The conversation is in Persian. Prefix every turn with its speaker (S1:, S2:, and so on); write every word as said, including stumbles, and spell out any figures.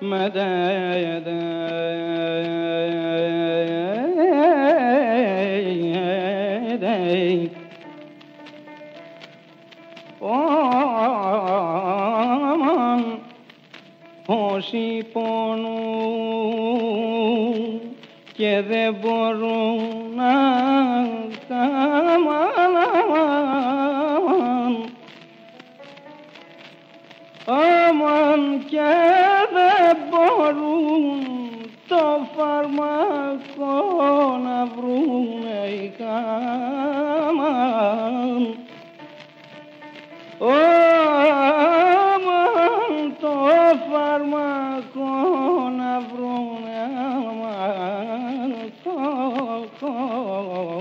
S1: مدد آمان هاشی پانو که ده برون آمان آمان که ده برون تو فرما کن ابرون ای کمان آمان تو فرما کن ابرون امان کن